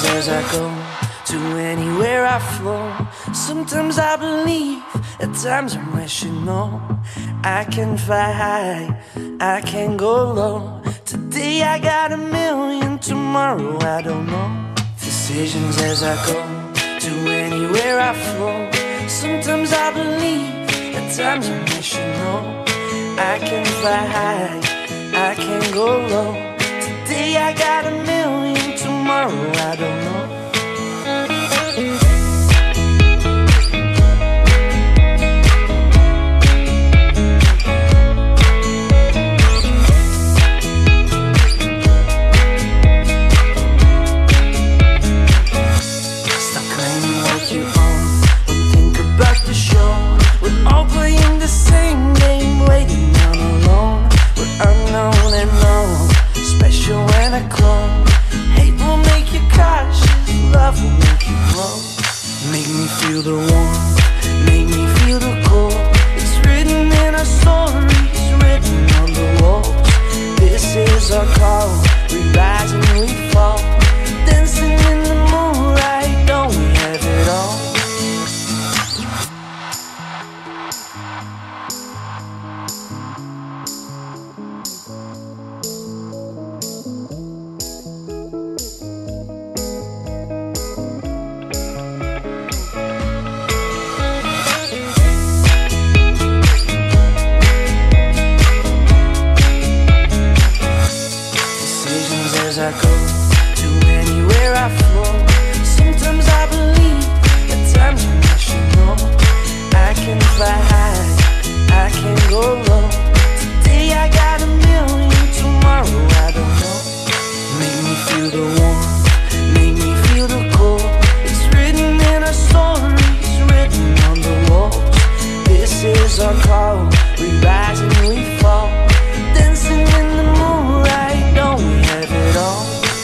as I go, to anywhere I flow. Sometimes I believe, at times I'm rational. I can fly high, I can go low. Today I got a million, tomorrow I don't know. Decisions as I go, to anywhere I flow. Sometimes I believe, at times I'm rational. I can fly high, I can go low. Today I got a million, tomorrow I don't know. Stop claiming what you own, don't think about the show. We're all playing the same game, waiting on alone. We're unknown and known, special when I clone. Hate will make you cautious, love will make you grow. Make me feel the warmth, make me feel the cold. It's written in our stories, written on the walls. This is our call, we rise and we fall. Dancing in the moonlight, don't we have it all? As I go, to anywhere I flow. Sometimes I believe, at times I'm rational. I can fly high, I can go low. Today I got a million, tomorrow I don't know. Make me feel the warmth, make me feel the cold. It's written in our stories, written on the walls. This is our call, we rise and we fall. Dancing in the moonlight, don't we have it all?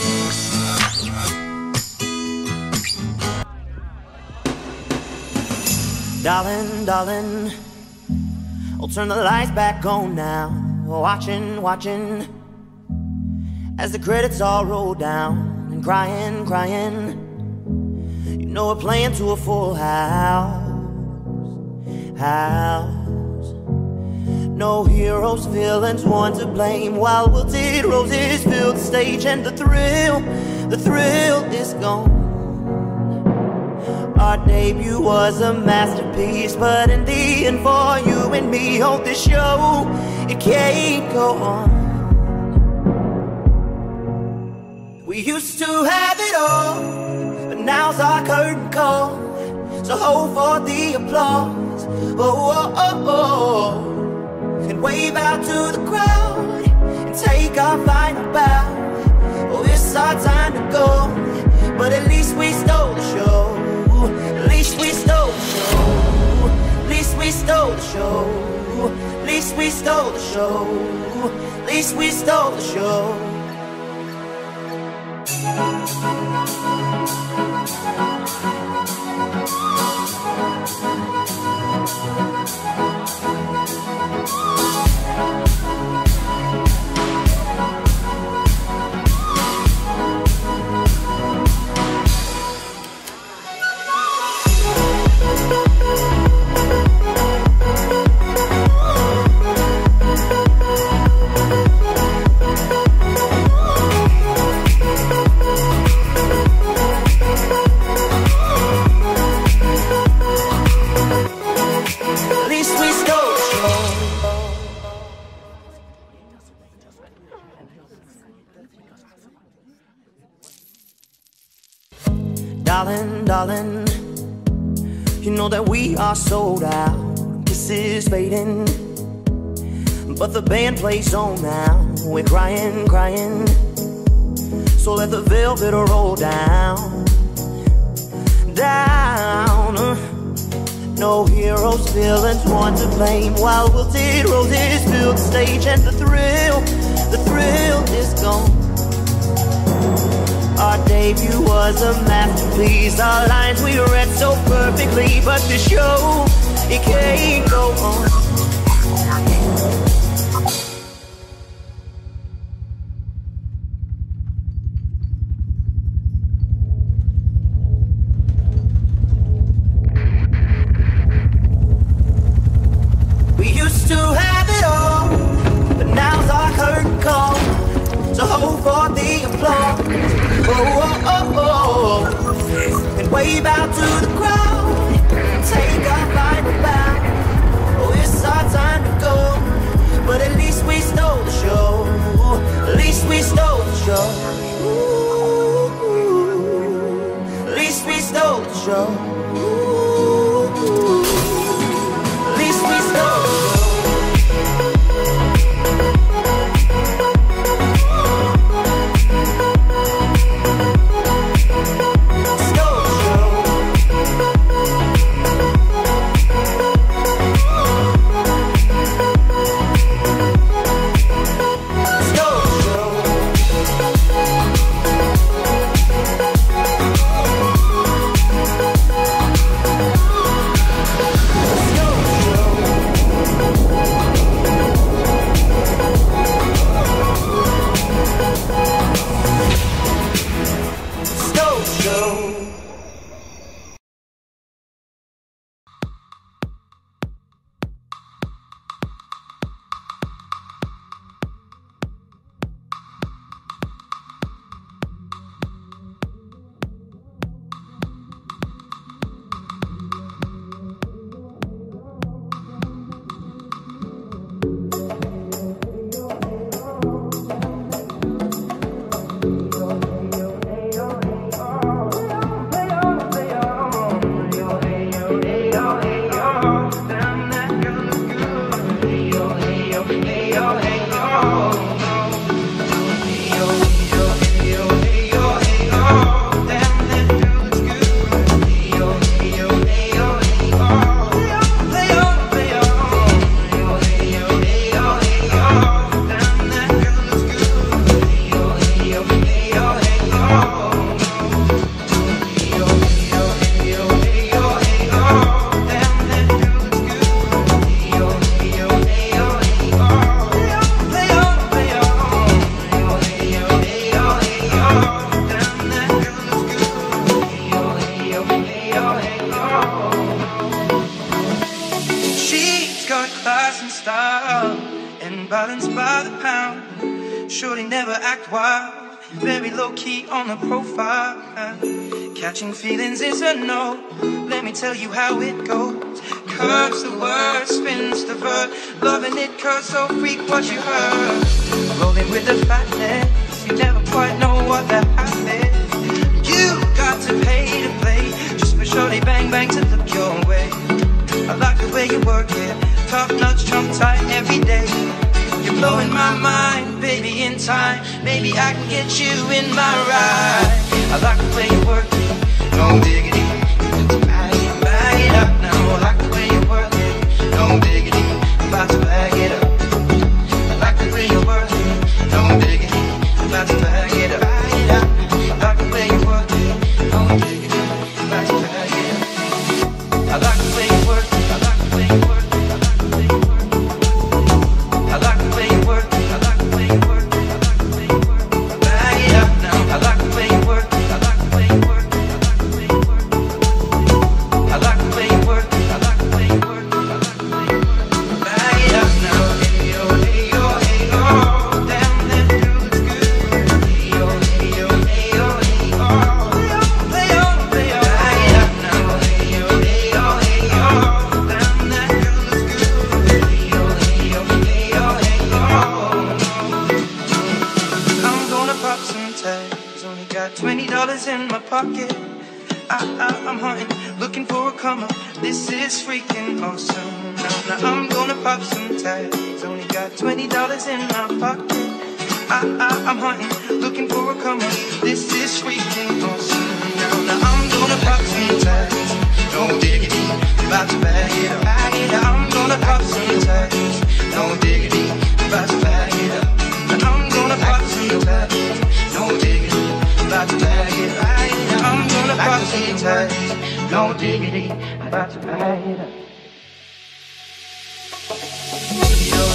Darling, darling, I'll turn the lights back on now. Watching, watching, as the credits all roll down. And crying, crying, you know we're playing to a full house. No heroes, villains, one to blame. While wilted roses fill the stage, and the thrill is gone. Our debut was a masterpiece, but in the end, for you and me, on this show, it can't go on. We used to have it all, but now's our curtain call. So hold for the applause, oh, oh, oh, oh. And wave out to the crowd, and take our final bow. Oh, it's our time to go, but at least we stole the show. At least we stole the show. At least we stole the show. At least we stole the show. At least we stole the show. Darling, darling, you know that we are sold out. This is fading, but the band plays on now. We're crying, crying, so let the velvet roll down, down. No heroes, villains, one to blame. While wilted roses fill the stage, and the thrill is gone. Our debut was a masterpiece. Our lines we read so perfectly, but the show, it can't go on. So hold for the applause. Oh, oh, oh, oh. And wave out to the crowd. Take our final bow. Oh, it's our time to go. But at least we stole the show. At least we stole the show. Ooh, at least we stole the show. Ooh, at least we stole the show. Catching feelings is a no. Let me tell you how it goes. Curves the word, spins the verb. Loving it cause so freak what you heard. Rolling with the fatness, you never quite know what that happened. You got to pay to play, just for shorty bang bang to look your way. I like the way you work it, top notch, trump tight every day. You're blowing my mind, baby, in time. Maybe I can get you in my ride. I like the way you work it, no diggity. Bag it up now. I like the way you work it, no diggity. I'm about to bag it up. I like the way you work it, no diggity. I'm about to bag it up. I like the way you work it, no diggity. I'm about to bag it up. I like the way you work it. I like the way you work it. I like the way you work it. I like the way you work it. I like the way you work it. I like the way you work it. Bag it up now. I like the way you work it. I like the way you work it. I like the way you work it. I like the way you work it. I like the way you work it. I like the way you work it. Bag it up now. Hey yo, hey yo, hey yo. Damn, that girl is good. Hey yo, hey yo, hey yo, hey yo. Play on, play on. Bag it up now. Hey yo, hey yo, hey yo. Damn, that girl is good. Hey yo, hey yo, hey yo, hey yo. I'm gonna pop some tags. Only got $20 in my pocket. I'm hunting, looking for a come up. This is freaking awesome. Now I'm gonna pop some tags. Only got $20 in my pocket. I'm hunting, looking for a come up. This is freaking awesome. Now I'm gonna pop some tags. No diggity, about to bag it up. I'm gonna pop some tags. No diggity, about to bag it up. I'm gonna pop some tags. No diggity, about to bag it up. I'm gonna pop some tags. No diggity, about to bag it up.